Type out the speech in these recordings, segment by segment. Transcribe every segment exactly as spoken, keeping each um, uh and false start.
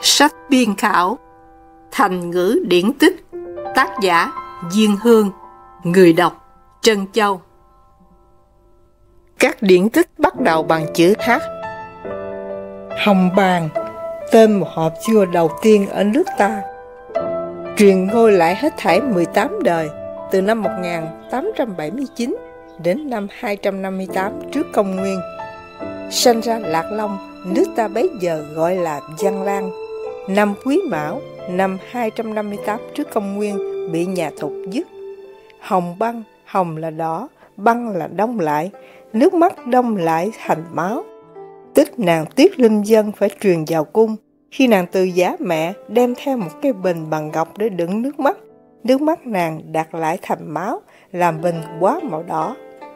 Sách biên khảo, thành ngữ điển tích, tác giả Diên Hương, người đọc Trân Châu. Các điển tích bắt đầu bằng chữ H. Hồng bàng, tên một hộp vua đầu tiên ở nước ta, truyền ngôi lại hết thảy mười tám đời, từ năm một nghìn tám trăm bảy mươi chín đến năm hai trăm năm mươi tám trước công nguyên. Sanh ra Lạc Long, nước ta bấy giờ gọi là Văn Lang. Năm Quý Mão, năm hai trăm năm mươi tám trước công nguyên, bị nhà Thục giết. Hồng băng, hồng là đỏ, băng là đông lại, nước mắt đông lại thành máu. Tức nàng Tiết Linh Dân phải truyền vào cung. Khi nàng từ giả mẹ, đem theo một cái bình bằng ngọc để đựng nước mắt. Nước mắt nàng đặt lại thành máu, làm bình quá màu đỏ.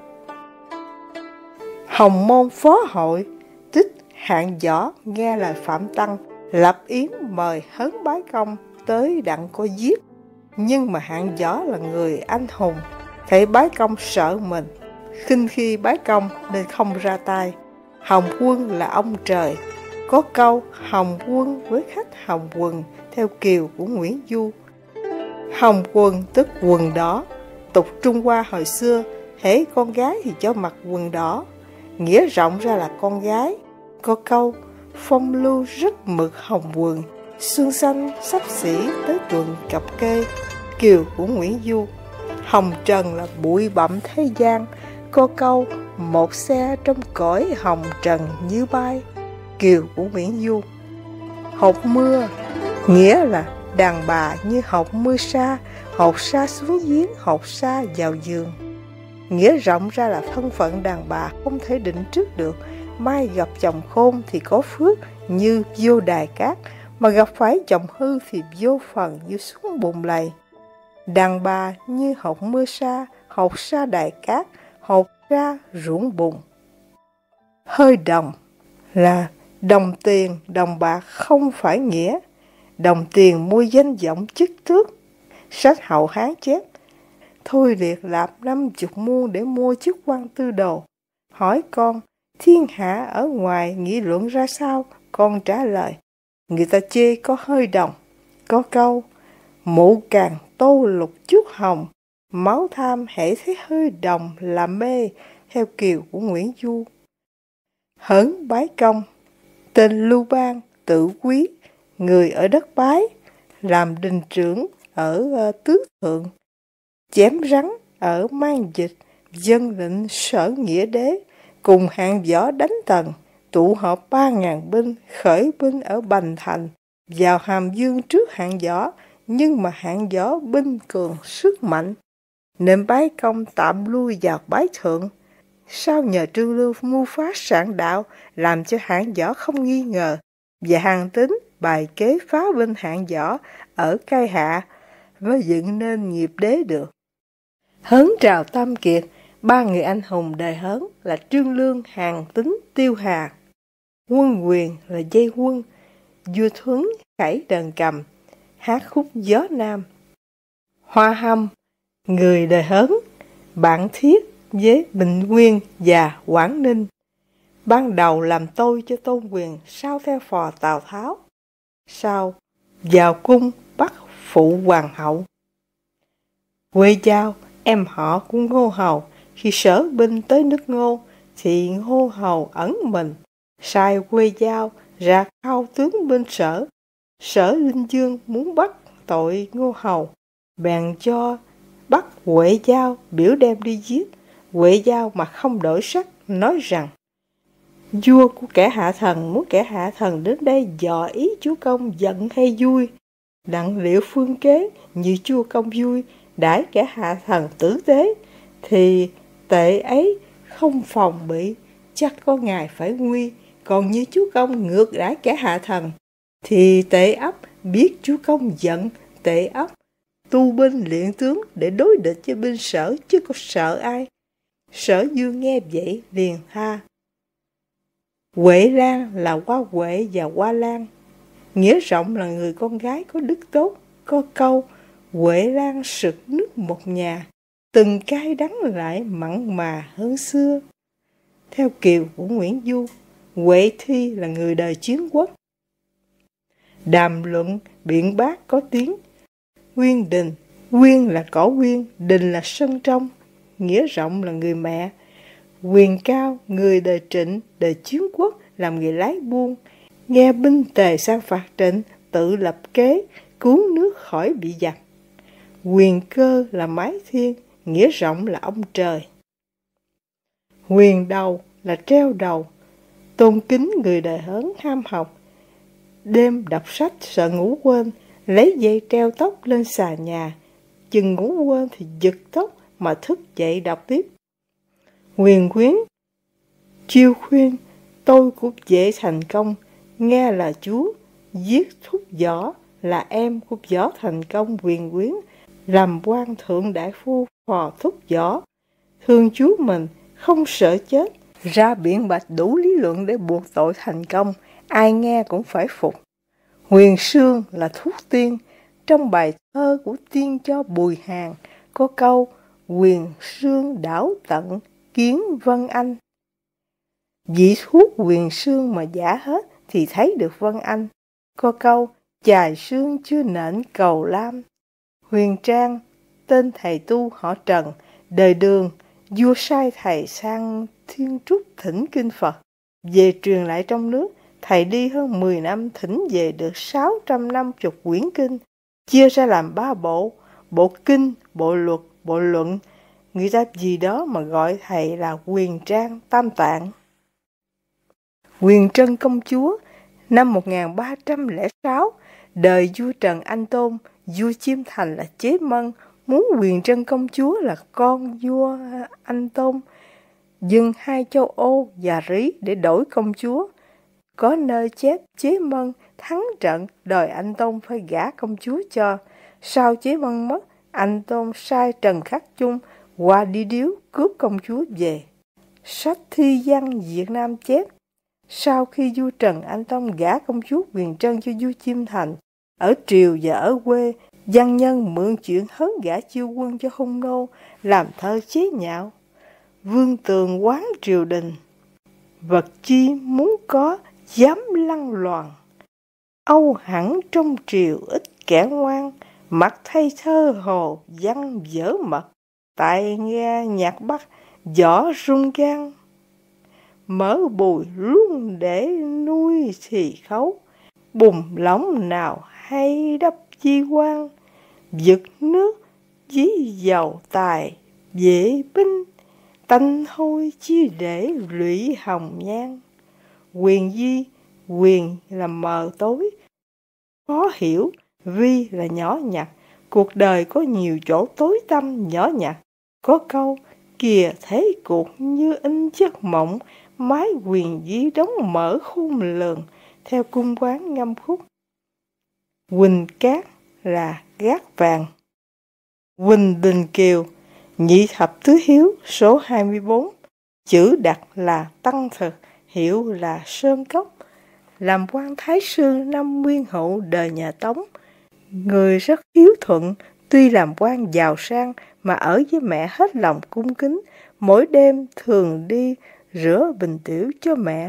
Hồng môn phó hội, tích hạng võ nghe lời Phạm Tăng, lập yến mời Hớn Bái Công tới đặng có giết. Nhưng mà hạng võ là người anh hùng, thấy Bái Công sợ mình, khinh khi Bái Công nên không ra tay. Hồng quân là ông trời, có câu hồng quân với khách hồng quần theo kiều của Nguyễn Du. Hồng quần tức quần đỏ, tục Trung Hoa hồi xưa, hễ con gái thì cho mặc quần đỏ, nghĩa rộng ra là con gái. Có câu phong lưu rất mực hồng quần, xuân xanh sắp xỉ tới tuần cập kê, kiều của Nguyễn Du. Hồng trần là bụi bặm thế gian, có câu một xe trong cõi hồng trần như bay, kiều của Nguyễn Du. Hột mưa nghĩa là đàn bà như hột mưa sa, hột sa xuống giếng, hột sa vào giường. Nghĩa rộng ra là thân phận đàn bà không thể định trước được, mai gặp chồng khôn thì có phước như vô đài cát, mà gặp phải chồng hư thì vô phần như xuống bùn lầy. Đàn bà như hột mưa sa, hột sa đài cát, hột ra ruộng bùn. Hơi đồng là đồng tiền, đồng bạc không phải nghĩa. Đồng tiền mua danh vọng chức tước. Sách Hậu Hán chép, Thôi Liệt lạp năm chục muôn để mua chức quan tư đồ. Hỏi con, thiên hạ ở ngoài nghị luận ra sao? Con trả lời, người ta chê có hơi đồng. Có câu, mụ càng tô lục chút hồng, máu tham hễ thấy hơi đồng là mê, theo kiều của Nguyễn Du. Hớn Bái Công, tên Lưu Bang, tự quý, người ở đất Bái, làm đình trưởng ở uh, Tứ Thượng, chém rắn ở Mang Dịch, dân lệnh Sở Nghĩa Đế, cùng hạng võ đánh Tần, tụ họp ba ngàn binh, khởi binh ở Bành Thành, vào Hàm Dương trước hạng võ, nhưng mà hạng võ binh cường sức mạnh, nên Bái Công tạm lui vào Bái Thượng. Sau nhờ Trương Lưu mưu phá sạn đạo, làm cho hạng võ không nghi ngờ, và Hàn Tín bài kế phá binh hạng võ ở Cai Hạ, mới dựng nên nghiệp đế được. Hớn Trào Tam Kiệt, ba người anh hùng đời Hớn là Trương Lương, Hàn Tín, Tiêu Hà. Quân Quyền là dây quân, vua Thuấn khải đờn cầm, hát khúc gió nam. Hoa Hâm, người đời Hớn, bạn thiết với Bình Nguyên và Quảng Ninh. Ban đầu làm tôi cho Tôn Quyền, sau theo phò Tào Tháo, sau vào cung bắt phụ hoàng hậu. Quê Giao, em họ của Ngô Hầu, khi Sở binh tới nước Ngô thì Ngô Hầu ẩn mình, sai Quê Giao ra khao tướng bên Sở. Sở Linh Dương muốn bắt tội Ngô Hầu, bèn cho bắt Quệ Giao biểu đem đi giết. Quệ Giao mà không đổi sắc, nói rằng vua của kẻ hạ thần muốn kẻ hạ thần đến đây dò ý chúa công giận hay vui, đặng liệu phương kế như chúa công vui đãi kẻ hạ thần tử tế, thì tệ ấy không phòng bị, chắc có ngày phải nguy. Còn như chúa công ngược đãi kẻ hạ thần, thì tệ ấp biết chúa công giận, tệ ấp tu binh luyện tướng để đối địch với binh Sở, chứ có sợ ai. Sở Dương nghe vậy liền tha. Huệ Lan là Hoa Huệ và Hoa Lan, nghĩa rộng là người con gái có đức tốt. Có câu Huệ Lan sực nước một nhà, từng cay đắng lại mặn mà hơn xưa, theo kiều của Nguyễn Du. Huệ Thi là người đời chiến quốc. đàm luận, biện bác có tiếng. Uyên Đình, Uyên là cỏ Uyên, Đình là sân trong, nghĩa rộng là người mẹ. Quyền Cao, người đời Trịnh, đời Chiến Quốc, làm nghề lái buôn, nghe binh tề sang phạt Trịnh, tự lập kế, cứu nước khỏi bị giặc. Quyền Cơ là mái thiên, nghĩa rộng là ông trời. Huyền Đầu là treo đầu, tôn kính người đời hớn ham học. Đêm đọc sách sợ ngủ quên, lấy dây treo tóc lên xà nhà, chừng ngủ quên thì giật tóc mà thức dậy đọc tiếp. Huyền Quyến, chiêu khuyên, tôi cũng dễ thành công, nghe là chúa, giết thúc võ, là em của võ thành công. Huyền Quyến, làm quan thượng đại phu phò thúc võ, thương chúa mình, không sợ chết, ra biện bạch đủ lý luận để buộc tội thành công, ai nghe cũng phải phục. Huyền Sương là thuốc tiên, trong bài thơ của tiên cho Bùi Hàn có câu huyền sương đảo tận kiến Vân Anh. Vị thuốc huyền sương mà giả hết thì thấy được Vân Anh. Có câu chài sương chưa nện cầu lam. Huyền Trang, tên thầy tu họ Trần, đời Đường, vua sai thầy sang Thiên Trúc thỉnh kinh Phật, về truyền lại trong nước. Thầy đi hơn mười năm thỉnh về được sáu trăm năm mươi quyển kinh, chia ra làm ba bộ, bộ kinh, bộ luật, bộ luận. Người ta gì đó mà gọi thầy là Huyền Trang Tam Tạng. Huyền Trân công chúa, năm một nghìn ba trăm lẻ sáu, đời vua Trần Anh Tôn, vua Chiêm Thành là Chế Mân, muốn Huyền Trân công chúa là con vua Anh Tôn, dừng hai châu Ô và Rí để đổi công chúa. Có nơi chép Chế Mân thắng trận đòi Anh Tôn phải gả công chúa cho. Sau Chế Mân mất, Anh Tôn sai Trần Khắc Chung qua đi điếu cướp công chúa về. Sách thi văn Việt Nam chép, sau khi vua Trần Anh Tông gả công chúa Huyền Trân cho vua Chiêm Thành, ở triều và ở quê, văn nhân mượn chuyện hớn gả chiêu quân cho hung nô, làm thơ chế nhạo. Vương tường quán triều đình, vật chi muốn có dám lăng loàn. Âu hẳn trong triều ít kẻ ngoan, mặt thay thơ hồ văn dở mật, tại nghe nhạc Bắc võ rung gan. Mở bùi luôn để nuôi thì khấu, bùn lỏng nào hay đắp chi quan. Giật nước dí dầu tài dễ binh, tanh hôi chi để lụy hồng nhan. Quyền di, quyền là mờ tối, khó hiểu, vi là nhỏ nhặt. Cuộc đời có nhiều chỗ tối tăm nhỏ nhặt. Có câu kìa thế cuộc như in giấc mộng, mái quyền di đóng mở khung lường, theo cung quán ngâm khúc. Quỳnh Cát là gác vàng. Quỳnh Đình Kiều, nhị thập tứ hiếu số hai mươi bốn, chữ đặt là Tăng Thực, hiệu là Sơn Cốc, làm quan thái sư năm Nguyên Hậu đời nhà Tống. Người rất hiếu thuận, tuy làm quan giàu sang mà ở với mẹ hết lòng cung kính, mỗi đêm thường đi rửa bình tiểu cho mẹ.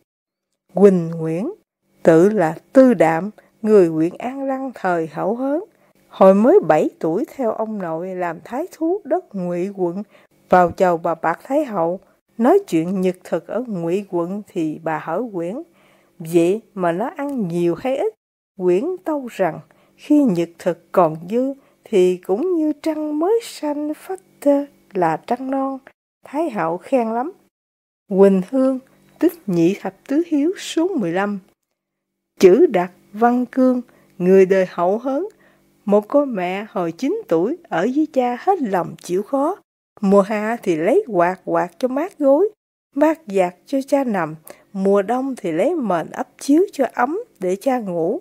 Quỳnh Nguyễn, tự là Tư Đạm, người huyện An Lăng thời Hậu Hớn. Hồi mới bảy tuổi theo ông nội làm thái thú đất Ngụy quận, vào chầu bà Bạc Thái Hậu. Nói chuyện nhật thực ở Ngụy quận thì bà hỏi Quyển, vậy mà nó ăn nhiều hay ít? Quyển tâu rằng, khi nhật thực còn dư thì cũng như trăng mới sanh phách tơ là trăng non. Thái Hậu khen lắm. Quỳnh Hương, tức nhị thập tứ hiếu số mười lăm. Chữ đặt Văn Cương, người đời Hậu Hớn. Một cô mẹ hồi chín tuổi ở với cha hết lòng chịu khó. Mùa hạ thì lấy quạt quạt cho mát gối, mát giặt cho cha nằm. Mùa đông thì lấy mền ấp chiếu cho ấm để cha ngủ.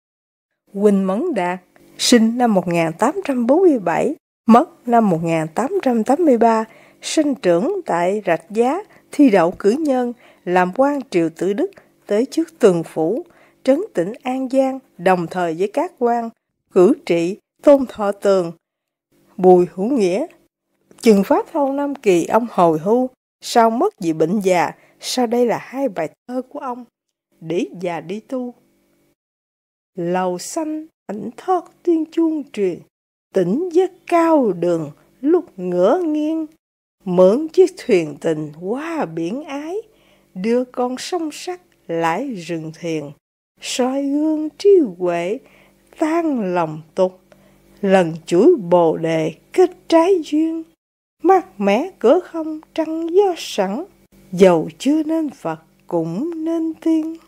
Quỳnh Mẫn Đạt, sinh năm một nghìn tám trăm bốn mươi bảy, mất năm một nghìn tám trăm tám mươi ba, sinh trưởng tại Rạch Giá, thi đậu cử nhân, làm quan triều Tự Đức, tới chức tuần phủ, trấn tỉnh An Giang, đồng thời với các quan cử trị Tôn Thọ Tường, Bùi Hữu Nghĩa. Chừng Pháp Thâu Nam Kỳ ông hồi hưu, sau mất vì bệnh già. Sau đây là hai bài thơ của ông, Để già đi tu. Lầu xanh ảnh thoát tuyên chuông truyền, tỉnh giấc cao đường lúc ngửa nghiêng. Mượn chiếc thuyền tình qua biển ái, đưa con sông sắc lại rừng thiền. Soi gương trí huệ tan lòng tục, lần chuỗi bồ đề kết trái duyên. Mát mẻ cửa không trăng gió sẵn, dầu chưa nên Phật cũng nên tiên.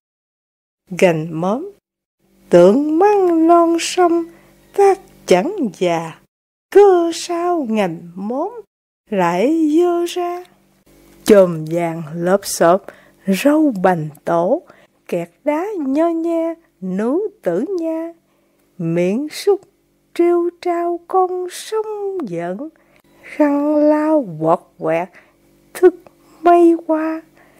Gành móm tượng măng non sông, tác chẳng già, cơ sao ngành móm lại dơ ra. Chòm vàng lốp xốp râu bành tổ, kẹt đá nho nha nữ tử nha. Miệng súc trêu trao con sông giận, khăn lao quọt quẹt thức mây qua.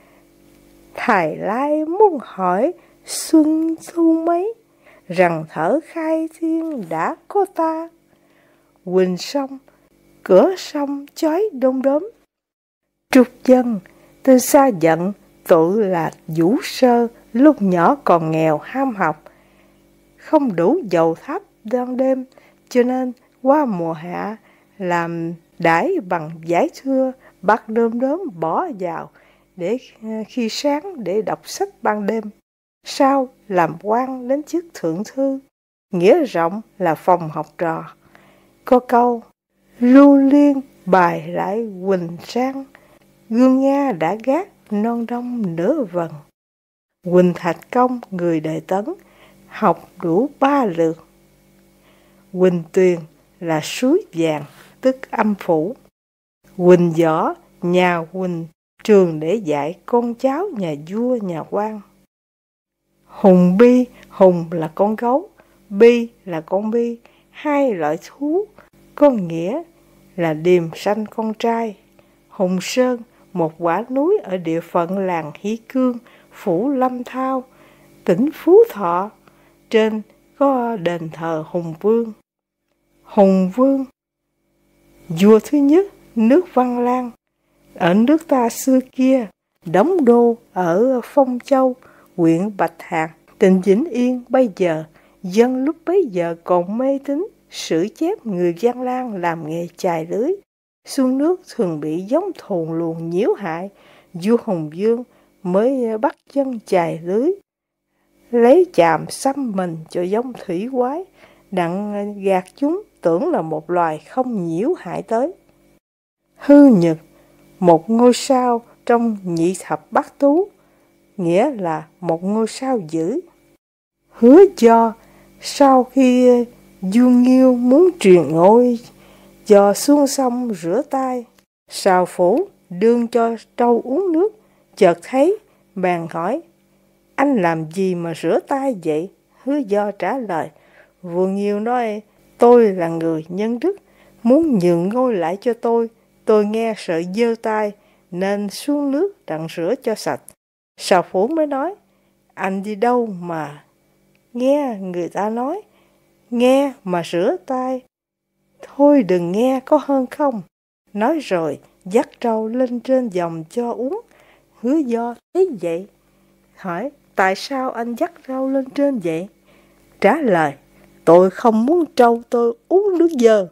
Thầy lai muốn hỏi xuân thu mấy, rằng thở khai thiên đã có ta. Quỳnh sông cửa sông chói đom đóm, trục dân tên xa giận tự là Vũ Sơ. Lúc nhỏ còn nghèo ham học, không đủ dầu thắp ban đêm, cho nên qua mùa hạ làm đãi bằng vải thưa, bắt đom đóm bỏ vào để khi sáng để đọc sách ban đêm. Sau làm quan đến chức thượng thư, nghĩa rộng là phòng học trò. Có câu lưu liên bài lại Quỳnh Sang, gương Nga đã gác non đông nửa vần. Quỳnh Thạch Công người đời Tấn, học đủ ba lượt. Quỳnh Tuyền là suối vàng, tức âm phủ. Quỳnh Võ nhà Quỳnh, trường để dạy con cháu nhà vua nhà quan. Hùng bi, hùng là con gấu, bi là con bi, hai loại thú, có nghĩa là điềm sanh con trai. Hùng Sơn, một quả núi ở địa phận làng Hỷ Cương, phủ Lâm Thao, tỉnh Phú Thọ. Trên có đền thờ Hùng Vương. Hùng Vương, vua thứ nhất nước Văn Lang. Ở nước ta xưa kia, đóng đô ở Phong Châu, huyện Bạch Hạc, tỉnh Vĩnh Yên bây giờ. Dân lúc bấy giờ còn mê tín sử chép người Văn Lang làm nghề chài lưới. Xuống nước thường bị giống thồn luồn nhiễu hại. Vua Hùng Vương mới bắt dân chài lưới, lấy chàm xăm mình cho giống thủy quái, đặng gạt chúng tưởng là một loài không nhiễu hại tới. Hư Nhật, một ngôi sao trong nhị thập bát tú, nghĩa là một ngôi sao dữ. Hứa Do, sau khi vua Nghiêu muốn truyền ngôi, dò xuống sông rửa tay. Sào Phủ đương cho trâu uống nước, chợt thấy bèn hỏi: anh làm gì mà rửa tay vậy? Hứa Do trả lời: vua Nghiêu nói tôi là người nhân đức, muốn nhường ngôi lại cho tôi. Tôi nghe sợ dơ tay nên xuống nước đặng rửa cho sạch. Sào Phủ mới nói: anh đi đâu mà nghe người ta nói, nghe mà rửa tay, thôi đừng nghe có hơn không. Nói rồi dắt trâu lên trên dòng cho uống. Hứa Do thấy vậy hỏi: tại sao anh dắt trâu lên trên vậy? Trả lời: tôi không muốn trâu tôi uống nước dơ.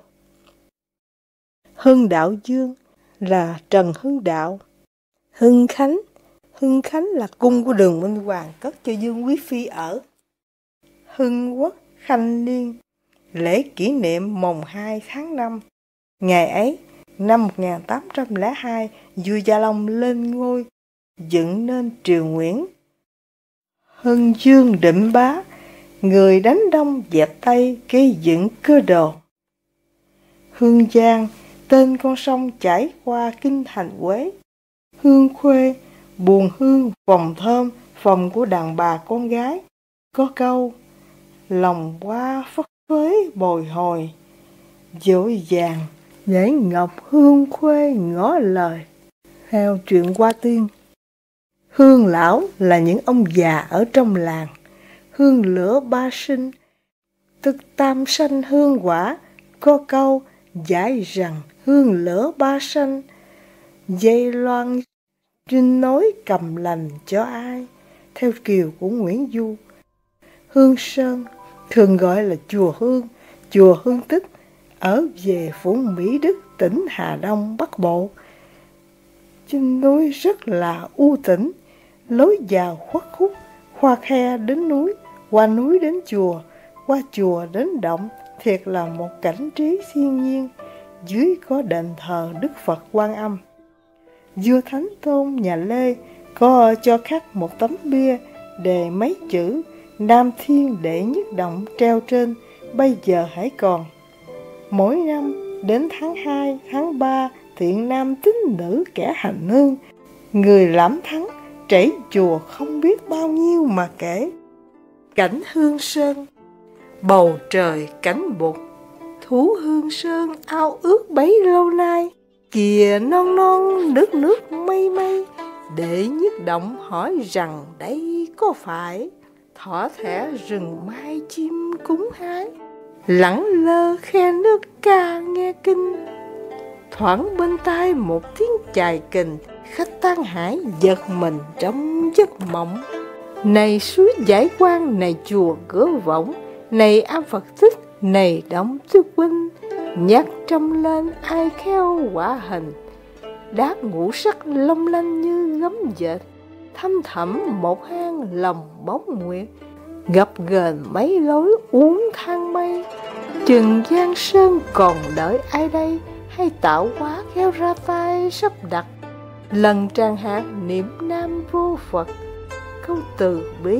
Hưng Đạo Dương là Trần Hưng Đạo. Hưng Khánh, Hưng Khánh là cung của Đường Minh Hoàng cất cho Dương Quý Phi ở. Hưng Quốc Khanh Niên, lễ kỷ niệm mồng hai tháng năm. Ngày ấy, năm một nghìn tám trăm lẻ hai, vua Gia Long lên ngôi, dựng nên triều Nguyễn. Hưng Dương Định Bá, người đánh Đông dẹp Tây, gây dựng cơ đồ. Hương Giang, tên con sông chảy qua kinh thành Huế. Hương Khuê, buồn hương phòng thơm, phòng của đàn bà con gái. Có câu lòng hoa phất phới bồi hồi, dội vàng nhảy ngọc hương khuê ngỏ lời. Theo truyện Hoa Tiên. Hương lão là những ông già ở trong làng. Hương lửa ba sinh, tức tam sanh hương quả. Có câu giải rằng hương lửa ba sanh, dây loan trinh nói cầm lành cho ai. Theo kiều của Nguyễn Du. Hương Sơn, thường gọi là chùa Hương, chùa Hương Tích, ở về phủ Mỹ Đức, tỉnh Hà Đông, Bắc Bộ. Trên núi rất là u tĩnh, lối vào khuất khúc, qua khe đến núi, qua núi đến chùa, qua chùa đến động, thiệt là một cảnh trí thiên nhiên. Dưới có đền thờ Đức Phật Quan Âm. Vua Thánh Tôn nhà Lê có cho khắc một tấm bia đề mấy chữ Nam Thiên Đệ Nhất Động treo trên, bây giờ hãy còn. Mỗi năm đến tháng hai, tháng ba, thiện nam tín nữ kẻ hành hương, người lãm thắng trảy chùa không biết bao nhiêu mà kể. Cảnh Hương Sơn, bầu trời cảnh bụt, thú Hương Sơn ao ước bấy lâu nay, kìa non non nước nước mây mây, Đệ Nhất Động hỏi rằng đây có phải thỏ thẻ rừng mai chim cúng hái, lẳng lơ khe nước ca nghe kinh, thoảng bên tai một tiếng chài kình, khách Tán Hải giật mình trong giấc mộng. Này suối Giải Quang, này chùa Cửa Võng, này am Phật Tích, này Động Tuyết Huynh, nhắc trăm lên ai khéo quả hình, đát ngũ sắc long lanh như gấm dệt, thăm thẳm một hang lòng bóng nguyệt, gập ghềnh mấy lối uống thang mây. Chừng Giang Sơn còn đợi ai đây, hay tạo hóa khéo ra tay sắp đặt, lần tràn hạt niệm Nam vô Phật, câu từ bi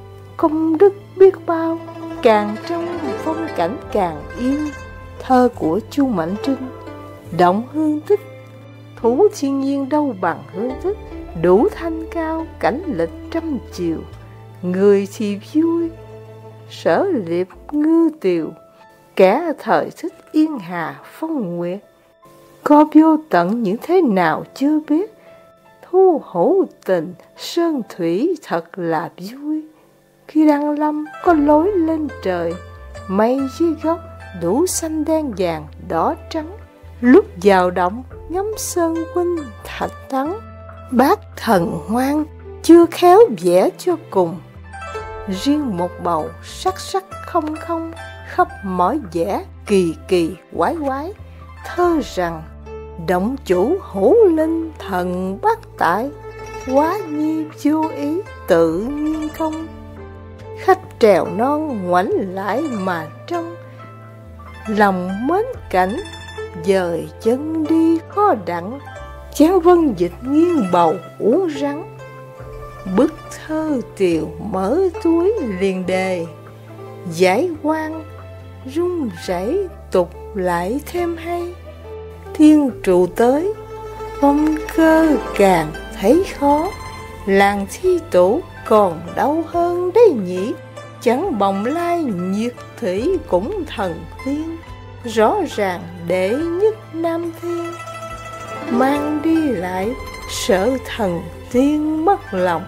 công đức biết bao, càng trong phong cảnh càng yêu. Thơ của Chu Mạnh Trinh. Động Hương Tích, thú thiên nhiên đâu bằng Hương Tích, đủ thanh cao cảnh lịch trăm chiều, người thì vui sở liệp ngư tiều, kẻ thời thích yên hà phong nguyệt. Có vô tận những thế nào chưa biết, thu hữu tình sơn thủy thật là vui. Khi đang lâm có lối lên trời, mây dưới gốc đủ xanh đen vàng đỏ trắng, lúc vào động ngắm sơn huynh thạch thắng, bác thần ngoan chưa khéo vẽ cho cùng, riêng một bầu sắc sắc không không, khắp mỏi vẽ kỳ kỳ quái quái. Thơ rằng động chủ hữu linh thần bát tại, quá nhi vô ý tự nhiên công, khách trèo non ngoảnh lại mà trông, lòng mến cảnh dời chân đi khó đặng, chán vân dịch nghiêng bầu uống rắn. Bức thơ tiều mở túi liền đề, Giải Quang rung rẩy tục lại thêm hay, thiên trụ tới phong cơ càng thấy khó, làng thi tủ còn đâu hơn đấy nhỉ. Chẳng bồng lai nhiệt thủy cũng thần tiên, rõ ràng đệ nhất Nam Thiên, mang đi lại sợ thần tiên mất lòng,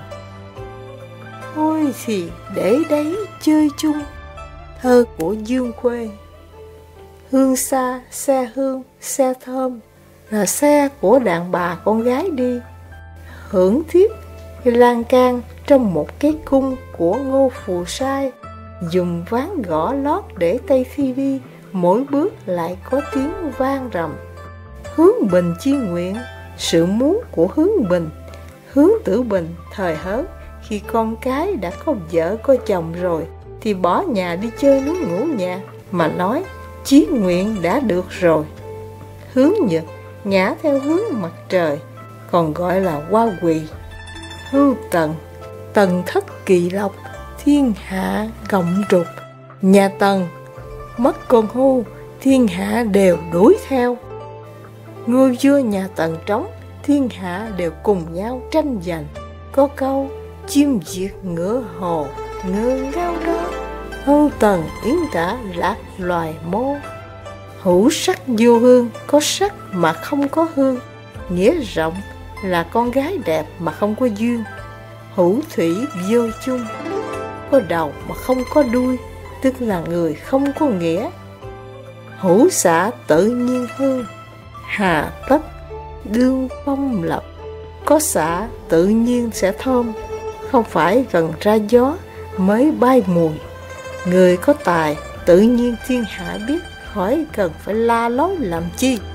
thôi thì để đấy chơi chung. Thơ của Dương Khuê. Hương xa, xe hương, xe thơm là xe của đàn bà con gái đi, hưởng thiếp lan can trong một cái cung của Ngô Phù Sai, dùng ván gõ lót để tay phi đi, mỗi bước lại có tiếng vang rầm. Hướng Bình chi nguyện, sự muốn của Hướng Bình. Hướng Tử Bình thời hớn, khi con cái đã có vợ có chồng rồi thì bỏ nhà đi chơi núi Ngũ Nhạc, mà nói chí nguyện đã được rồi. Hướng Nhật ngã theo hướng mặt trời, còn gọi là Hoa Quỳ. Hưu Tần, Tần thất kỳ lộc, thiên hạ cộng trục. Nhà Tần mất con hưu, thiên hạ đều đuổi theo. Ngôi vua nhà Tần trống, thiên hạ đều cùng nhau tranh giành. Có câu chim diệt ngựa hồ ngơ ngao đó, Hưu Tần yến tả lạc loài mô. Hữu sắc vô hương, có sắc mà không có hương, nghĩa rộng là con gái đẹp mà không có duyên. Hữu thủy vô chung, có đầu mà không có đuôi, tức là người không có nghĩa. Hữu xả tự nhiên hương, hà tất đương phong lập, có xả tự nhiên sẽ thơm, không phải gần ra gió mới bay mùi. Người có tài, tự nhiên thiên hạ biết, khỏi cần phải la lối làm chi.